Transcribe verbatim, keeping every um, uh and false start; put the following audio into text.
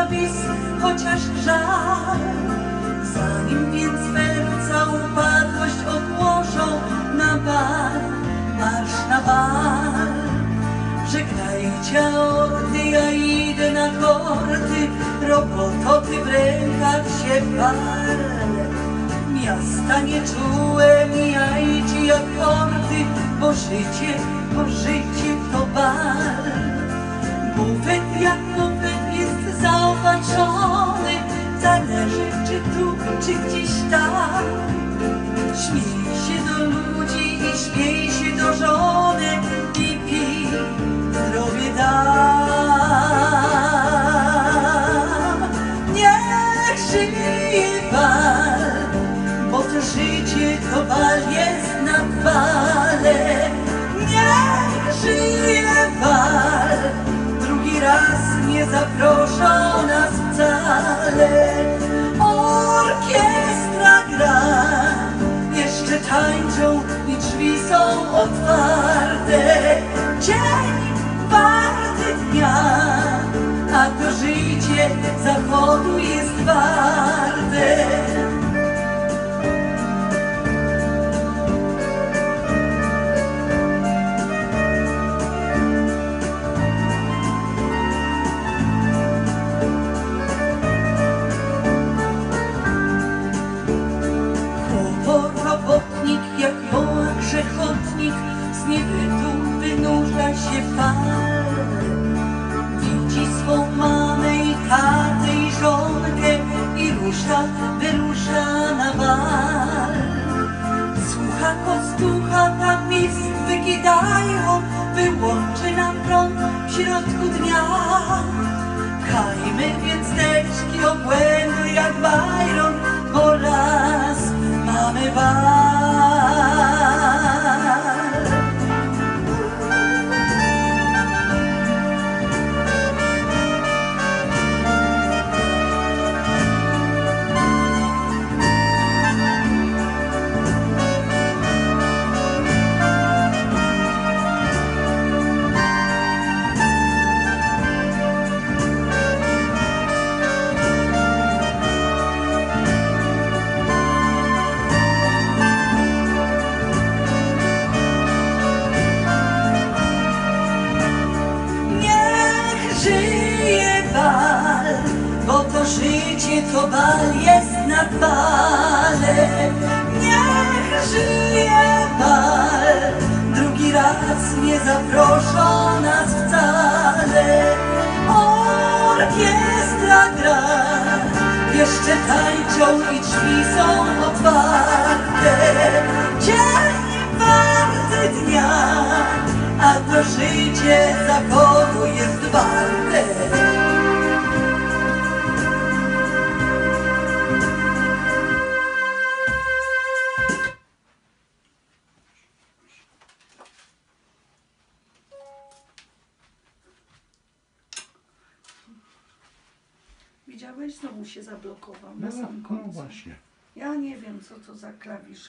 zawis chociaż żal. Zanim więc serca upadłość odłożą na bal, marsz na bal. Żegnajcie ordy, ja idę na korty, robototy w rękach się pal. Miasta nieczułe mijajcie jak porty, bo życie, bo życie to bal. Bufet jak bufet jest zaopatrzony, zależy czy tu, czy gdzieś tam. Śmiej się do ludzi i śmiej się do żony i pij, zdrowie dam. Niech żyje bal, bo to życie to bal jest na bale. Niech żyje bal, drugi raz nie zaproszą nas wcale. Orkiestra gra, jeszcze tańczą i drzwi są otwarte. Dzień warty dnia, a to życie zachodu jest warte. Jak woła grzechotnik, z niebytu wynurza się fal. Widzi swą mamę i tatę i żonkę i rusza, wyrusza na bal. Słucha kostucha, tam mistwy gidają, wyłączy nam prąd w środku dnia. Pchajmy więc teczki obłędu jak Byron, bo raz mamy bal. Życie to bal jest na bale. Niech żyje bal, drugi raz nie zaproszą nas wcale. Orkiestra gra, jeszcze tańczą i drzwi są otwarte. Dzień warty dnia, a to życie zachodu jest warte. Widziałeś? Znowu się zablokował No, na sam no końcu. właśnie. Ja nie wiem, co to za klawisz